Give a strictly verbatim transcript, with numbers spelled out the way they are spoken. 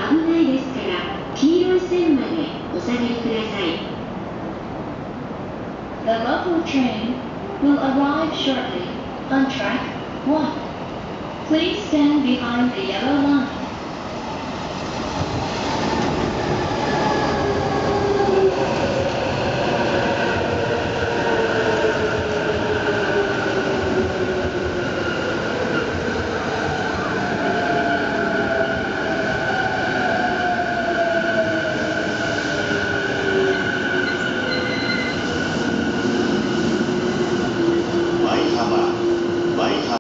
危ないですから、黄色い線までお下がりください。The local train will arrive shortly on track one. Please stand behind the yellow line.